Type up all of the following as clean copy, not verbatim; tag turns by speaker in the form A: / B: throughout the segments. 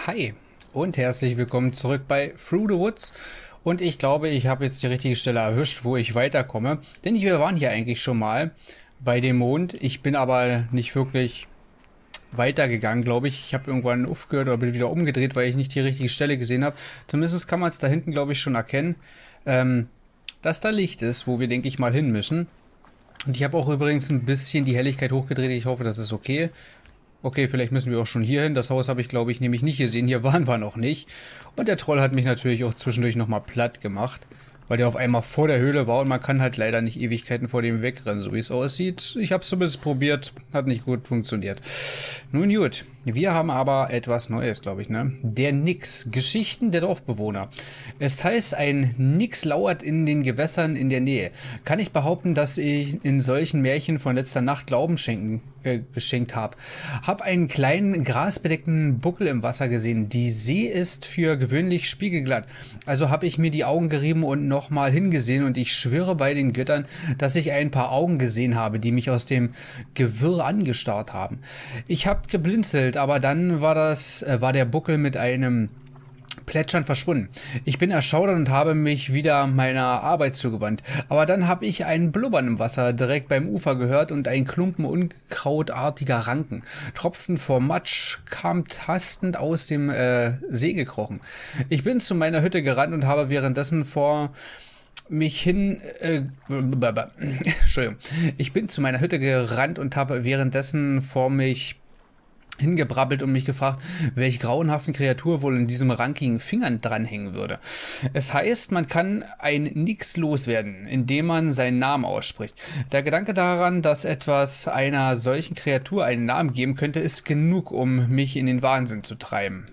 A: Hi und herzlich willkommen zurück bei Through the Woods. Und ich glaube, ich habe jetzt die richtige Stelle erwischt, wo ich weiterkomme. Denn wir waren hier eigentlich schon mal bei dem Mond. Ich bin aber nicht wirklich weitergegangen, glaube ich. Ich habe irgendwann aufgehört oder bin wieder umgedreht, weil ich nicht die richtige Stelle gesehen habe. Zumindest kann man es da hinten, glaube ich, schon erkennen, dass da Licht ist, wo wir, denke ich, mal hin müssen. Und ich habe auch übrigens ein bisschen die Helligkeit hochgedreht. Ich hoffe, das ist okay. Okay, vielleicht müssen wir auch schon hier hin. Das Haus habe ich, glaube ich, nämlich nicht gesehen. Hier waren wir noch nicht. Und der Troll hat mich natürlich auch zwischendurch nochmal platt gemacht, weil der auf einmal vor der Höhle war und man kann halt leider nicht Ewigkeiten vor dem wegrennen, so wie es aussieht. Ich habe es zumindest probiert, hat nicht gut funktioniert. Nun gut, wir haben aber etwas Neues, glaube ich, ne? Der Nix, Geschichten der Dorfbewohner. Es heißt, ein Nix lauert in den Gewässern in der Nähe. Kann ich behaupten, dass ich in solchen Märchen von letzter Nacht Glauben geschenkt habe. Hab einen kleinen grasbedeckten Buckel im Wasser gesehen. Die See ist für gewöhnlich spiegelglatt. Also habe ich mir die Augen gerieben und nochmal hingesehen und ich schwöre bei den Göttern, dass ich ein paar Augen gesehen habe, die mich aus dem Gewirr angestarrt haben. Ich habe geblinzelt, aber dann war der Buckel mit einem Plätschern verschwunden. Ich bin erschaudert und habe mich wieder meiner Arbeit zugewandt. Aber dann habe ich ein Blubbern im Wasser direkt beim Ufer gehört und ein Klumpen unkrautartiger Ranken. Tropfen vor Matsch kam tastend aus dem See gekrochen. Ich bin zu meiner Hütte gerannt und habe währenddessen vor mich hin... Entschuldigung. Ich bin zu meiner Hütte gerannt und habe währenddessen vor mich hingebrabbelt und mich gefragt, welche grauenhaften Kreatur wohl in diesem rankigen Fingern dranhängen würde. Es heißt, man kann ein Nix loswerden, indem man seinen Namen ausspricht. Der Gedanke daran, dass etwas einer solchen Kreatur einen Namen geben könnte, ist genug, um mich in den Wahnsinn zu treiben.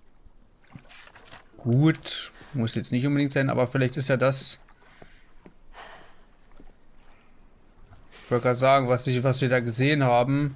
A: Gut, muss jetzt nicht unbedingt sein, aber vielleicht ist ja das... Ich wollte gerade sagen, was wir da gesehen haben...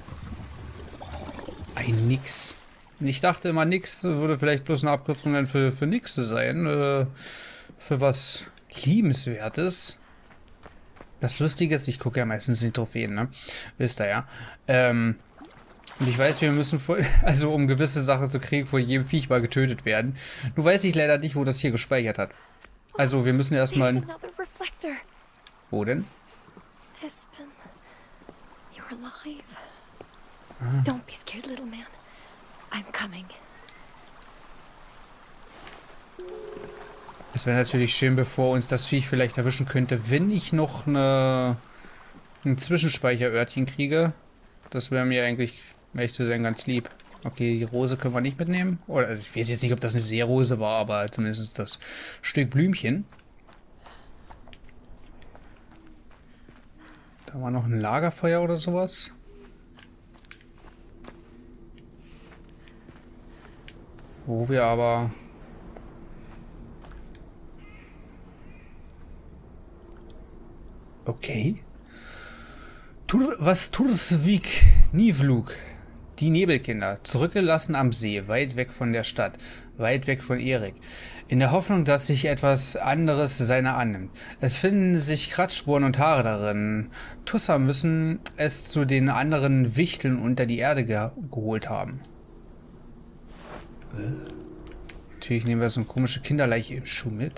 A: Ein Nix. Ich dachte immer, Nix würde vielleicht bloß eine Abkürzung dann für Nixe sein. Für was Liebenswertes. Das Lustige ist, ich gucke ja meistens die Trophäen, ne? Wisst ihr ja. Und ich weiß, wir müssen, also um gewisse Sachen zu kriegen, vor jedem Viech mal getötet werden. Nur weiß ich leider nicht, wo das hier gespeichert hat. Also wir müssen erstmal... Wo denn?
B: Espen, you're alive.
A: Ah.
B: Don't be scared, little man. I'm coming.
A: Es wäre natürlich schön, bevor uns das Viech vielleicht erwischen könnte, wenn ich noch ein Zwischenspeicherörtchen kriege. Das wäre mir eigentlich, um ehrlich zu sein, ganz lieb. Okay, die Rose können wir nicht mitnehmen. Oder ich weiß jetzt nicht, ob das eine Seerose war, aber zumindest das Stück Blümchen. Da war noch ein Lagerfeuer oder sowas. Wo wir aber... Okay. Was Tursvik Nivluk. Die Nebelkinder. Zurückgelassen am See, weit weg von der Stadt. Weit weg von Erik. In der Hoffnung, dass sich etwas anderes seiner annimmt. Es finden sich Kratzspuren und Haare darin. Tusser müssen es zu den anderen Wichteln unter die Erde geholt haben. Natürlich nehmen wir so eine komische Kinderleiche im Schuh mit.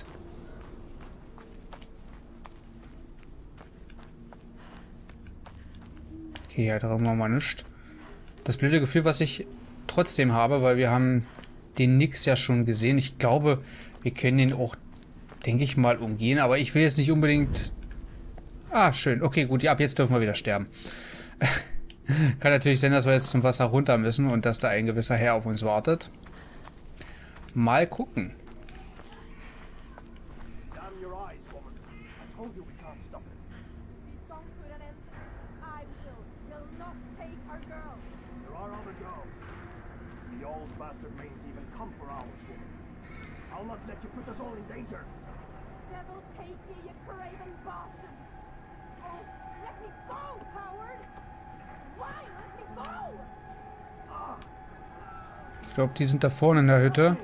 A: Okay, ja, da haben wir mal nichts. Das blöde Gefühl, was ich trotzdem habe, weil wir haben den Nix ja schon gesehen. Ich glaube, wir können den auch, denke ich mal, umgehen. Aber ich will jetzt nicht unbedingt... Ah, schön. Okay, gut. Ja, ab jetzt dürfen wir wieder sterben. Kann natürlich sein, dass wir jetzt zum Wasser runter müssen und dass da ein gewisser Herr auf uns wartet. Mal gucken. Ich glaube, die sind da vorne in der Hütte.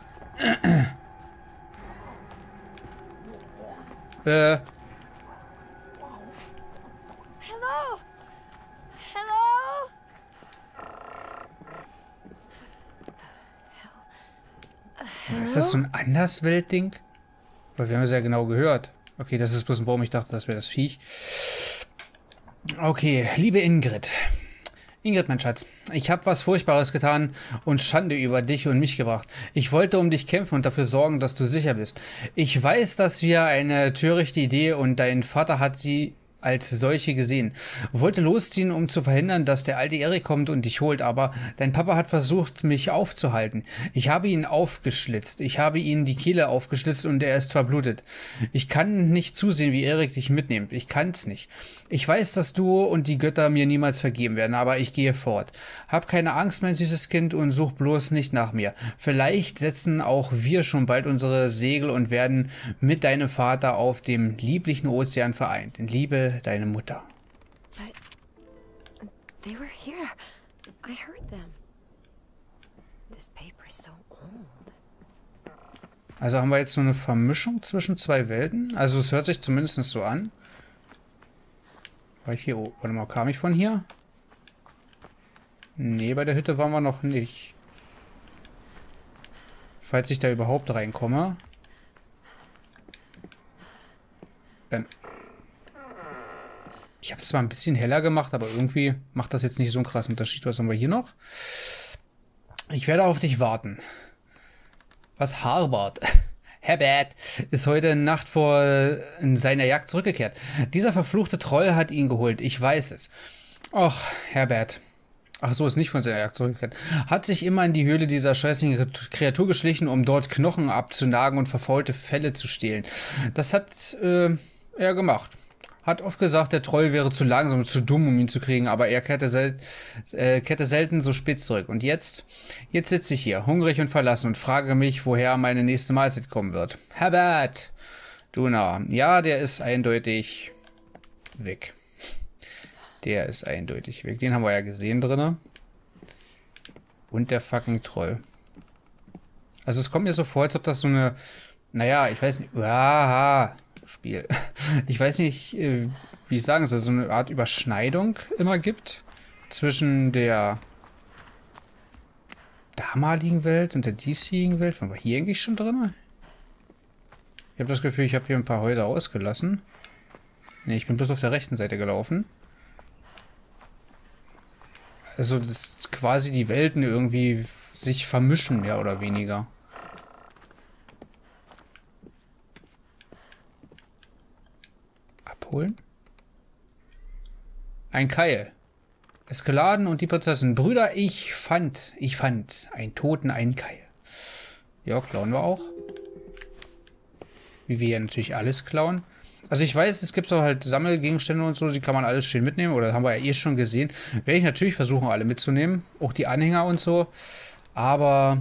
B: Hello? Hello?
A: Ist das so ein Anderswelt-Ding? Weil wir haben es ja genau gehört. Okay, das ist bloß ein Baum. Ich dachte, das wäre das Viech. Okay, liebe Ingrid. Ingrid, mein Schatz, ich habe was Furchtbares getan und Schande über dich und mich gebracht. Ich wollte um dich kämpfen und dafür sorgen, dass du sicher bist. Ich weiß, dass wir eine törichte Idee und dein Vater hat sie als solche gesehen. Wollte losziehen, um zu verhindern, dass der alte Erik kommt und dich holt, aber dein Papa hat versucht, mich aufzuhalten. Ich habe ihn aufgeschlitzt. Ich habe ihm die Kehle aufgeschlitzt und er ist verblutet. Ich kann nicht zusehen, wie Erik dich mitnimmt. Ich kann's nicht. Ich weiß, dass du und die Götter mir niemals vergeben werden, aber ich gehe fort. Hab keine Angst, mein süßes Kind, und such bloß nicht nach mir. Vielleicht setzen auch wir schon bald unsere Segel und werden mit deinem Vater auf dem lieblichen Ozean vereint. In Liebe, deine Mutter.
B: But they were here. I heard them. This paper is so old.
A: Also haben wir jetzt so eine Vermischung zwischen zwei Welten. Also es hört sich zumindest so an. War ich hier? Oh, warte mal, kam ich von hier? Nee, bei der Hütte waren wir noch nicht. Falls ich da überhaupt reinkomme. Ich habe es zwar ein bisschen heller gemacht, aber irgendwie macht das jetzt nicht so einen krassen Unterschied. Was haben wir hier noch? Ich werde auf dich warten. Was Harbert? Herbert ist heute Nacht in seiner Jagd zurückgekehrt. Dieser verfluchte Troll hat ihn geholt. Ich weiß es. Och, Herbert. Ach so, ist nicht von seiner Jagd zurückgekehrt. Hat sich immer in die Höhle dieser scheißigen Kreatur geschlichen, um dort Knochen abzunagen und verfaulte Felle zu stehlen. Das hat er gemacht. Hat oft gesagt, der Troll wäre zu langsam und zu dumm, um ihn zu kriegen, aber er kehrte selten so spät zurück. Und jetzt sitze ich hier, hungrig und verlassen, und frage mich, woher meine nächste Mahlzeit kommen wird. Herbert! Duna. Ja, der ist eindeutig weg. Der ist eindeutig weg. Den haben wir ja gesehen drinne. Und der fucking Troll. Also es kommt mir so vor, als ob das so eine... Naja, ich weiß nicht... Aha... Spiel. Ich weiß nicht, wie ich sagen soll, so eine Art Überschneidung immer gibt zwischen der damaligen Welt und der diesjährigen Welt. Waren wir hier eigentlich schon drin? Ich habe das Gefühl, ich habe hier ein paar Häuser ausgelassen. Ne, ich bin bloß auf der rechten Seite gelaufen. Also, dass quasi die Welten irgendwie sich vermischen, mehr oder weniger. Abholen? Ein Keil. Eskaladen und die Prinzessin. Brüder, ich fand einen Toten, einen Keil. Ja, klauen wir auch. Wie wir ja natürlich alles klauen. Also ich weiß, es gibt so halt Sammelgegenstände und so, die kann man alles schön mitnehmen. Oder haben wir ja eh schon gesehen. Werde ich natürlich versuchen, alle mitzunehmen. Auch die Anhänger und so. Aber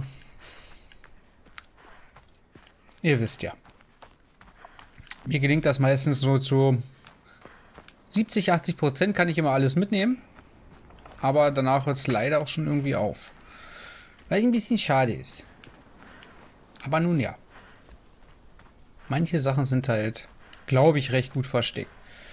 A: ihr wisst ja. Mir gelingt das meistens so zu 70-80% kann ich immer alles mitnehmen. Aber danach hört es leider auch schon irgendwie auf. Weil ein bisschen schade ist. Aber nun ja. Manche Sachen sind halt, glaube ich, recht gut versteckt.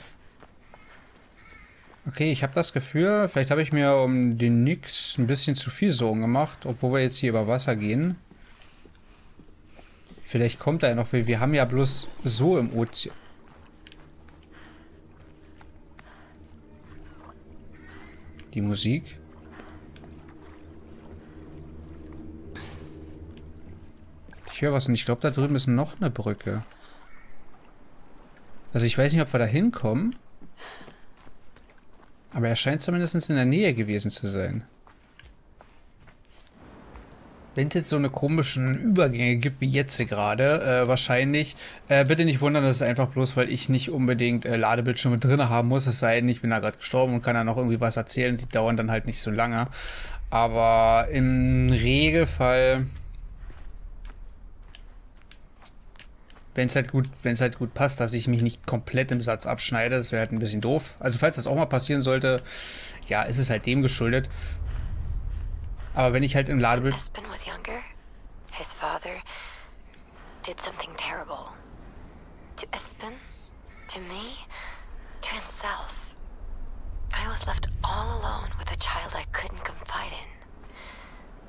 A: Okay, ich habe das Gefühl, vielleicht habe ich mir um den Nix ein bisschen zu viel Sorgen gemacht, obwohl wir jetzt hier über Wasser gehen. Vielleicht kommt da ja noch, weil wir haben ja bloß so im Ozean. Die Musik. Ich höre was und ich glaube, da drüben ist noch eine Brücke. Also ich weiß nicht, ob wir da hinkommen. Aber er scheint zumindest in der Nähe gewesen zu sein. Wenn es jetzt so eine komischen Übergänge gibt wie jetzt gerade, wahrscheinlich, bitte nicht wundern, das ist einfach bloß, weil ich nicht unbedingt Ladebildschirme drin haben muss, es sei denn, ich bin da gerade gestorben und kann da noch irgendwie was erzählen, die dauern dann halt nicht so lange. Aber im Regelfall, wenn es halt gut passt, dass ich mich nicht komplett im Satz abschneide, das wäre halt ein bisschen doof. Also falls das auch mal passieren sollte, ja, ist es halt dem geschuldet. Aber wenn ich halt im Ladebild...
B: Espen was younger. His father did something terrible. To Espen, to me, to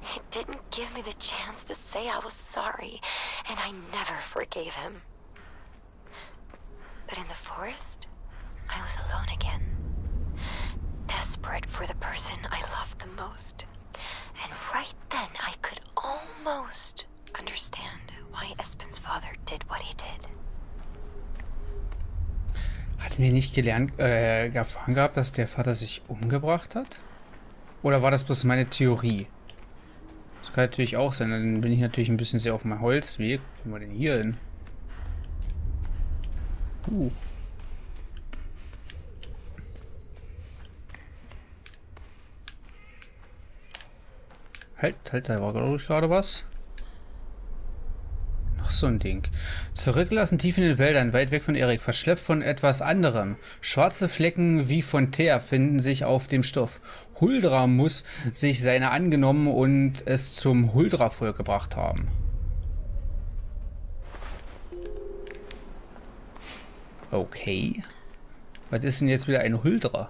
B: It didn't give me the chance to say I was sorry, and I never forgave him. But in the forest, I was alone again. Desperate for the person I loved the most. And right then I could almost understand why Espen's father did what he did.
A: Hatten wir nicht erfahren gehabt, dass der Vater sich umgebracht hat? Oder war das bloß meine Theorie? Das kann natürlich auch sein. Dann bin ich natürlich ein bisschen sehr auf meinem Holzweg. Wo sind wir denn hier hin? Halt, da war glaube ich gerade was. Noch so ein Ding. Zurückgelassen tief in den Wäldern, weit weg von Erik, verschleppt von etwas anderem. Schwarze Flecken wie von Teer finden sich auf dem Stoff. Huldra muss sich seiner angenommen und es zum Huldra-Volk gebracht haben. Okay. Was ist denn jetzt wieder ein Huldra?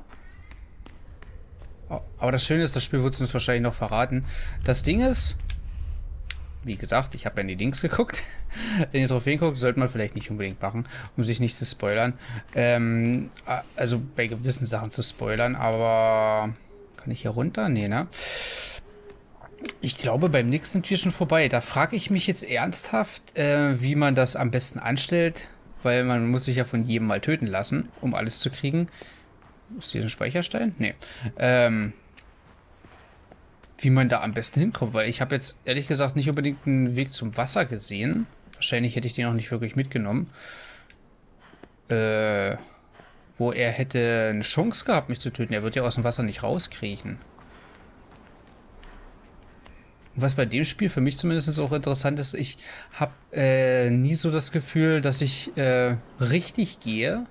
A: Aber das Schöne ist, das Spiel wird uns wahrscheinlich noch verraten. Das Ding ist, wie gesagt, ich habe ja in die Dings geguckt. In die Trophäen guckt, sollte man vielleicht nicht unbedingt machen, um sich nicht zu spoilern. Also bei gewissen Sachen zu spoilern, aber kann ich hier runter? Nee, ne? Ich glaube, beim nächsten sind wir schon vorbei. Da frage ich mich jetzt ernsthaft, wie man das am besten anstellt, weil man muss sich ja von jedem mal töten lassen, um alles zu kriegen. Ist hier ein Speicherstein? Nee. Wie man da am besten hinkommt, weil ich habe jetzt ehrlich gesagt nicht unbedingt einen Weg zum Wasser gesehen. Wahrscheinlich hätte ich den auch nicht wirklich mitgenommen. Wo er hätte eine Chance gehabt, mich zu töten. Er wird ja aus dem Wasser nicht rauskriechen. Und was bei dem Spiel für mich zumindest auch interessant ist, ich habe nie so das Gefühl, dass ich richtig gehe.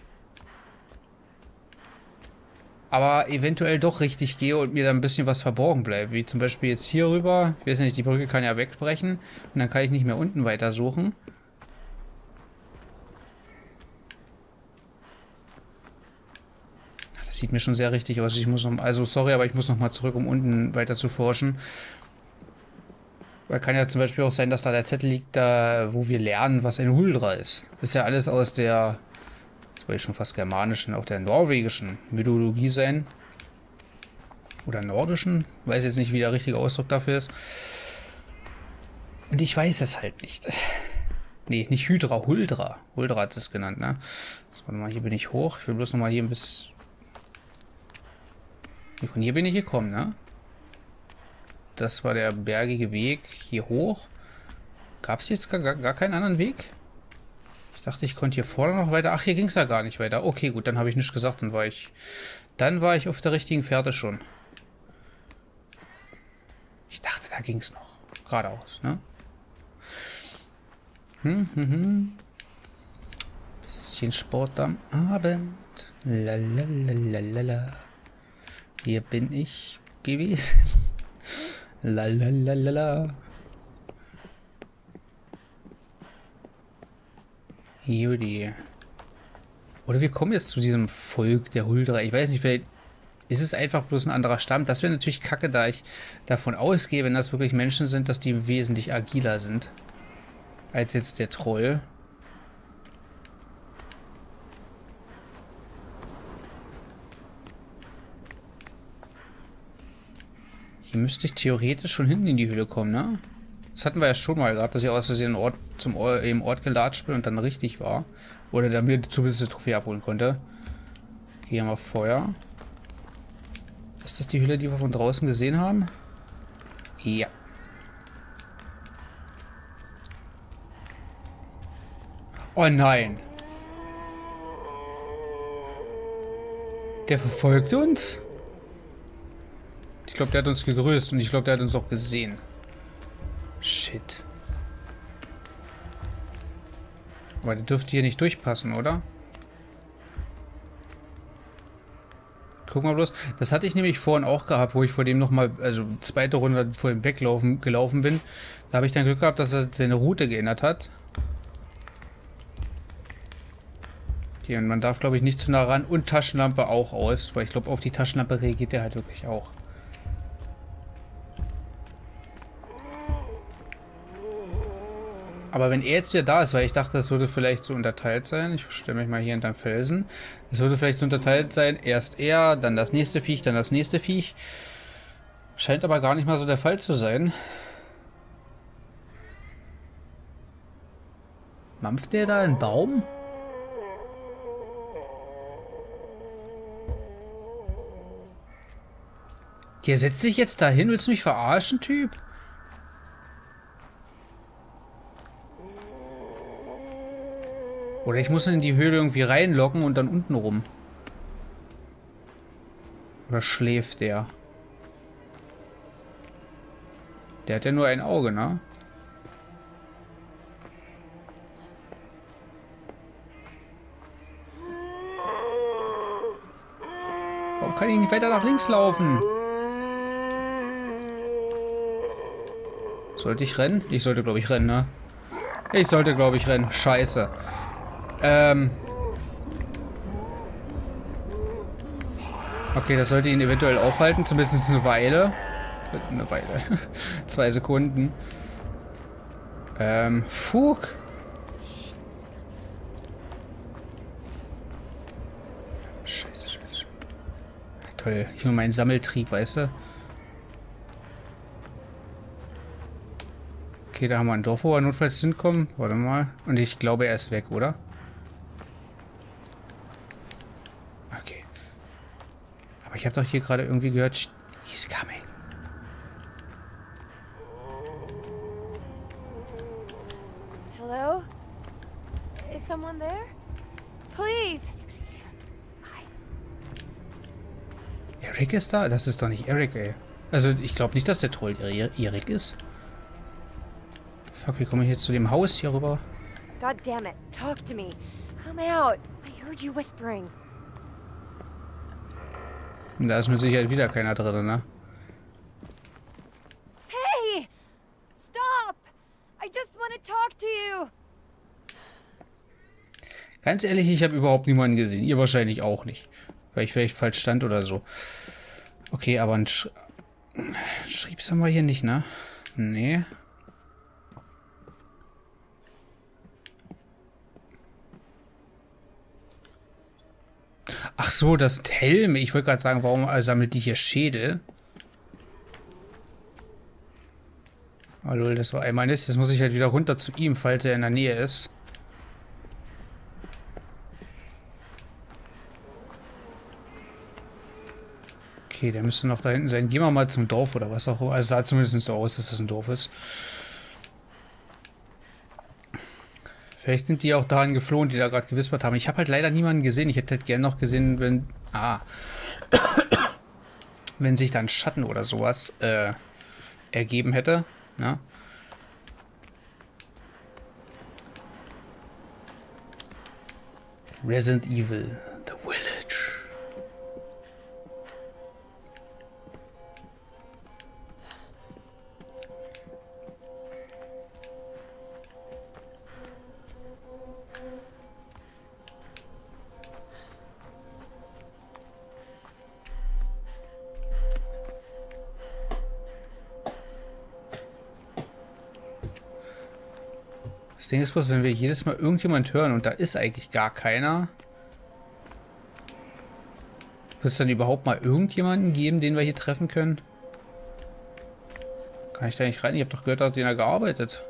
A: Aber eventuell doch richtig gehe und mir da ein bisschen was verborgen bleibt. Wie zum Beispiel jetzt hier rüber. Ich weiß nicht, die Brücke kann ja wegbrechen. Und dann kann ich nicht mehr unten weiter suchen. Das sieht mir schon sehr richtig aus. Ich muss noch, also sorry, aber ich muss noch mal zurück, um unten weiter zu forschen. Weil kann ja zum Beispiel auch sein, dass da der Zettel liegt, da wo wir lernen, was ein Huldra ist. Das ist ja alles aus der... Das wollte ich schon fast germanischen, auch der norwegischen Mythologie sein. Oder nordischen. Weiß jetzt nicht, wie der richtige Ausdruck dafür ist. Und ich weiß es halt nicht. Nee, nicht Hydra, Huldra. Huldra hat es genannt, ne? So, warte mal, hier bin ich hoch. Ich will bloß nochmal hier ein bisschen... Von hier bin ich gekommen, ne? Das war der bergige Weg hier hoch. Gab es jetzt gar keinen anderen Weg? Ich dachte, ich konnte hier vorne noch weiter. Ach, hier ging es ja gar nicht weiter. Okay, gut, dann habe ich nichts gesagt. Dann war ich auf der richtigen Fährte schon. Ich dachte, da ging es noch. Geradeaus, ne? Bisschen Sport am Abend. Lalalala. Hier bin ich gewesen. Lalalala. Judy. Oder wir kommen jetzt zu diesem Volk der Huldra. Ich weiß nicht, vielleicht ist es einfach bloß ein anderer Stamm. Das wäre natürlich kacke, da ich davon ausgehe, wenn das wirklich Menschen sind, dass die wesentlich agiler sind als jetzt der Troll. Hier müsste ich theoretisch schon hinten in die Höhle kommen, ne? Das hatten wir ja schon mal gehabt, dass ich aus Versehen im Ort gelatscht bin und dann richtig war. Oder da mir zumindest die Trophäe abholen konnte. Hier haben wir Feuer. Ist das die Höhle, die wir von draußen gesehen haben? Ja. Oh nein. Der verfolgt uns? Ich glaube, der hat uns gegrüßt und ich glaube, der hat uns auch gesehen. Shit. Aber der dürfte hier nicht durchpassen, oder? Guck mal bloß. Das hatte ich nämlich vorhin auch gehabt, wo ich vor dem nochmal, also zweite Runde vor dem gelaufen bin. Da habe ich dann Glück gehabt, dass er seine Route geändert hat. Okay, und man darf, glaube ich, nicht zu nah ran. Und Taschenlampe auch aus, weil ich glaube, auf die Taschenlampe reagiert er halt wirklich auch. Aber wenn er jetzt wieder da ist, weil ich dachte, das würde vielleicht so unterteilt sein. Ich stelle mich mal hier hinterm Felsen. Es würde vielleicht so unterteilt sein. Erst er, dann das nächste Viech, dann das nächste Viech. Scheint aber gar nicht mal so der Fall zu sein. Mampft der da einen Baum? Der setzt sich jetzt dahin. Willst du mich verarschen, Typ? Oder ich muss in die Höhle irgendwie reinlocken und dann unten rum. Oder schläft der? Der hat ja nur ein Auge, ne? Warum kann ich nicht weiter nach links laufen? Sollte ich rennen? Ich sollte, glaube ich, rennen, ne? Ich sollte, glaube ich, rennen. Scheiße. Okay, das sollte ihn eventuell aufhalten. Zumindest eine Weile. Eine Weile. 2 Sekunden. Fug. Scheiße, scheiße. Toll. Ich nur meinen Sammeltrieb, weißt du? Okay, da haben wir ein Dorf, wo wir notfalls hinkommen. Warte mal. Und ich glaube, er ist weg, oder? Okay. Aber ich habe doch hier gerade irgendwie gehört, he's coming.
B: Hello? Is someone there? Please.
A: Eric ist da? Das ist doch nicht Eric, ey. Also, ich glaube nicht, dass der Troll Eric ist. Fuck, wie komme ich jetzt zu dem Haus hier rüber?
B: God damn it. Talk to me. Come out. I heard you whispering.
A: Und da ist mit Sicherheit wieder keiner drin, ne?
B: Hey! Stop! I just want to talk to you.
A: Ganz ehrlich, ich habe überhaupt niemanden gesehen. Ihr wahrscheinlich auch nicht. Weil ich vielleicht falsch stand oder so. Okay, aber ein Schriebs haben wir hier nicht, ne? Nee. Ach so, das sind Helme. Ich wollte gerade sagen, warum sammelt die hier Schädel? Oh lol, das war einmal nicht. Jetzt muss ich halt wieder runter zu ihm, falls er in der Nähe ist. Okay, der müsste noch da hinten sein. Gehen wir mal zum Dorf oder was auch immer. Also es sah zumindest so aus, dass das ein Dorf ist. Vielleicht sind die auch dahin geflohen, die da gerade gewispert haben. Ich habe halt leider niemanden gesehen. Ich hätte halt gerne noch gesehen, wenn... wenn sich dann Schatten oder sowas ergeben hätte. Ne? Resident Evil, The Village. Das Ding ist bloß, wenn wir jedes Mal irgendjemand hören und da ist eigentlich gar keiner, wird es dann überhaupt mal irgendjemanden geben, den wir hier treffen können? Kann ich da nicht rein? Ich habe doch gehört, da hat jemand gearbeitet.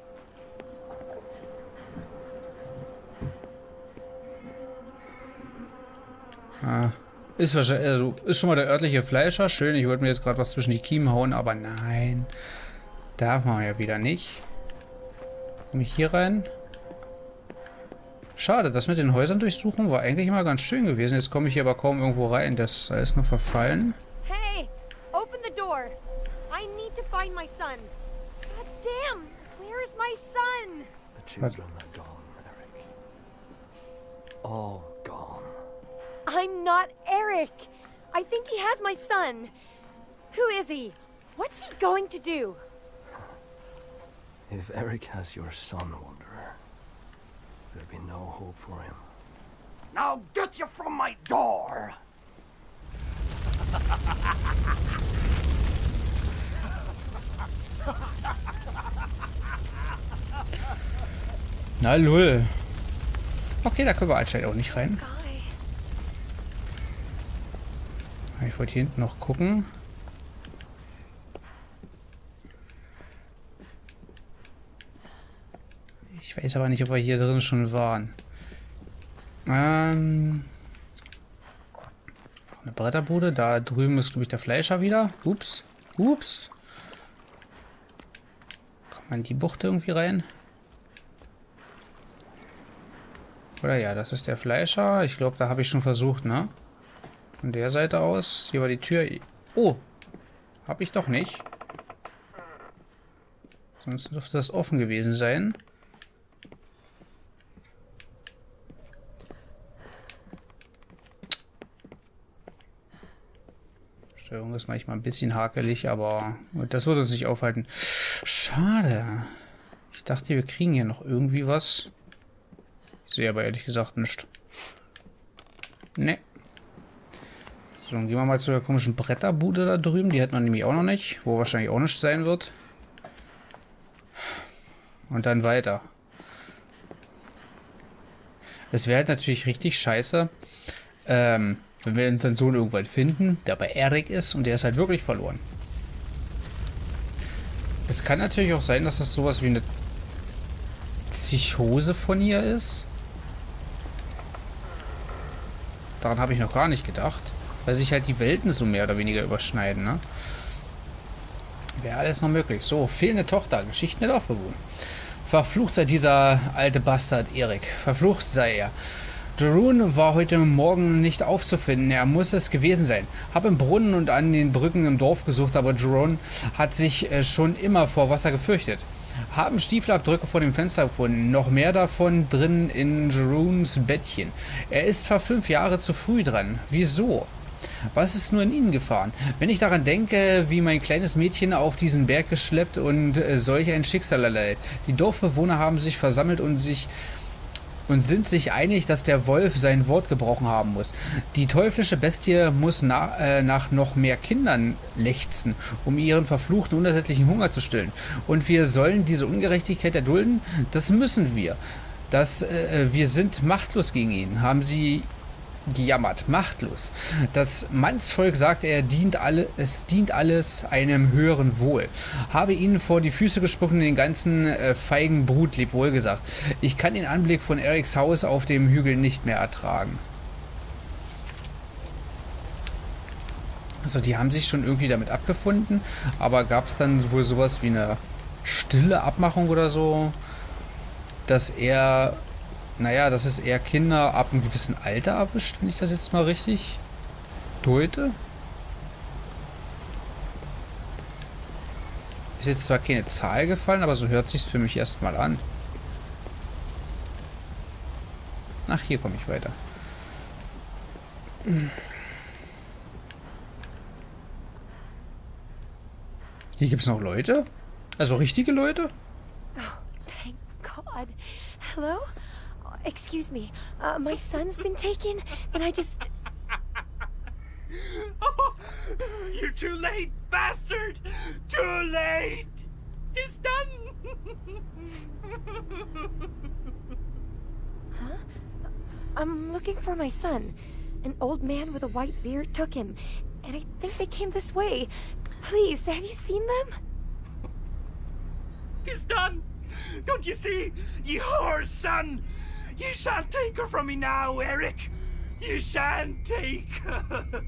A: Ist wahrscheinlich, also ist schon mal der örtliche Fleischer. Schön, ich wollte mir jetzt gerade was zwischen die Kiemen hauen, aber nein. Darf man ja wieder nicht. Komme ich hier rein? Schade, das mit den Häusern durchsuchen war eigentlich immer ganz schön gewesen. Jetzt komme ich hier aber kaum irgendwo rein. Das ist alles nur verfallen.
B: Hey! Open the door. I need to find my son. God damn! Where is my son?
C: The children are gone, Eric. All gone.
B: I'm not Eric. I think he has my son. Who is he? What's he going to do?
C: If Eric has your son, Wanderer, there'll be no hope for him.
D: Now get you from my door!
A: Na lull. Okay, da können wir anscheinend auch nicht rein. Ich wollte hier hinten noch gucken. Ich weiß aber nicht, ob wir hier drin schon waren. Eine Bretterbude. Da drüben ist, glaube ich, der Fleischer wieder. Ups. Ups. Kommt man in die Bucht irgendwie rein? Oder ja, das ist der Fleischer. Ich glaube, da habe ich schon versucht, ne? Von der Seite aus. Hier war die Tür. Oh! Habe ich doch nicht. Sonst dürfte das offen gewesen sein. Steuerung ist manchmal ein bisschen hakelig, aber das wird uns nicht aufhalten. Schade. Ich dachte, wir kriegen hier noch irgendwie was. Sehe aber ehrlich gesagt nicht. Ne. So, dann gehen wir mal zu der komischen Bretterbude da drüben. Die hätten wir nämlich auch noch nicht. Wo wahrscheinlich auch nichts sein wird. Und dann weiter. Es wäre halt natürlich richtig scheiße, wenn wir unseren Sohn irgendwann finden, der bei Eric ist und der ist halt wirklich verloren. Es kann natürlich auch sein, dass es sowas wie eine Psychose von ihr ist. Daran habe ich noch gar nicht gedacht. Weil sich halt die Welten so mehr oder weniger überschneiden, ne? Wäre alles noch möglich. So, fehlende Tochter. Geschichten der Dorfbewohner. Verflucht sei dieser alte Bastard Erik. Verflucht sei er. Jeroen war heute Morgen nicht aufzufinden. Er muss es gewesen sein. Hab im Brunnen und an den Brücken im Dorf gesucht, aber Jeroen hat sich schon immer vor Wasser gefürchtet. Haben Stiefelabdrücke vor dem Fenster gefunden. Noch mehr davon drin in Jeroens Bettchen. Er ist vor 5 Jahren zu früh dran. Wieso? Was ist nur in ihnen gefahren? Wenn ich daran denke, wie mein kleines Mädchen auf diesen Berg geschleppt und solch ein Schicksal erleidet. Die Dorfbewohner haben sich versammelt und sind sich einig, dass der Wolf sein Wort gebrochen haben muss. Die teuflische Bestie muss nach noch mehr Kindern lechzen, um ihren verfluchten, unersättlichen Hunger zu stillen. Und wir sollen diese Ungerechtigkeit erdulden? Das müssen wir. Wir sind machtlos gegen ihn, haben sie gejammert. Machtlos. Das Mannsvolk sagt, es dient alles einem höheren Wohl. Habe ihnen vor die Füße gespuckt und den ganzen feigen Brut lebwohl gesagt. Ich kann den Anblick von Erics Haus auf dem Hügel nicht mehr ertragen. Also die haben sich schon irgendwie damit abgefunden, aber gab es dann wohl sowas wie eine stille Abmachung oder so, dass es eher Kinder ab einem gewissen Alter erwischt, wenn ich das jetzt mal richtig deute. Ist jetzt zwar keine Zahl gefallen, aber so hört sich's für mich erstmal an. Ach, hier komme ich weiter. Hier gibt's noch Leute? Also richtige Leute?
B: Oh, thank God. Hello? Excuse me, my son's been taken, and I just...
D: Oh, you're too late, bastard! Too late! It's done!
B: Huh? I'm looking for my son. An old man with a white beard took him, and I think they came this way. Please, have you seen them?
D: It's done! Don't you see? You whore son! You shan't take her from me now, Eric! You shan't take her!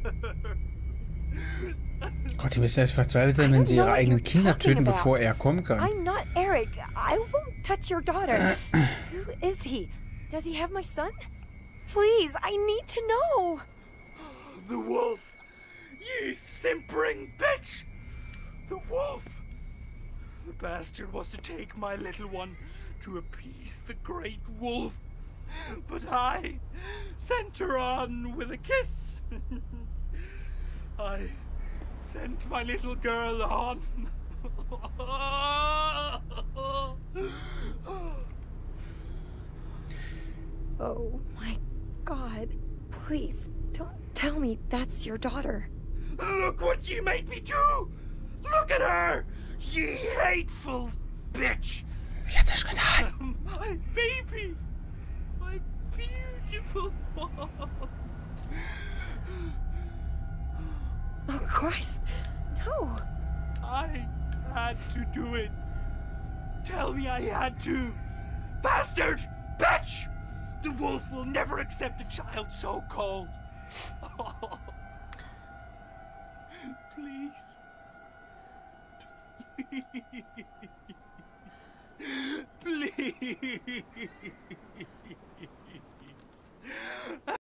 A: Gott, die müssen ja verzweifelt sein, wenn sie ihre eigenen Kinder töten, bevor er kommen kann.
B: I'm not Eric. I won't touch your daughter. Who is he? Does he have my son? Please, I need to know.
D: The wolf! You simpering bitch! The wolf! The bastard was to take my little one to appease the great wolf. But I sent her on with a kiss. I sent my little girl on.
B: Oh my God. Please, don't tell me that's your daughter.
D: Look what you made me do! Look at her! You hateful bitch!
A: Ich hab das getan.
D: My baby! My beautiful one!
E: Oh, Christ, no.
D: I had to do it. Tell me I had to. Bastard! Bitch! The wolf will never accept a child so cold. Oh. Please. Please. Please.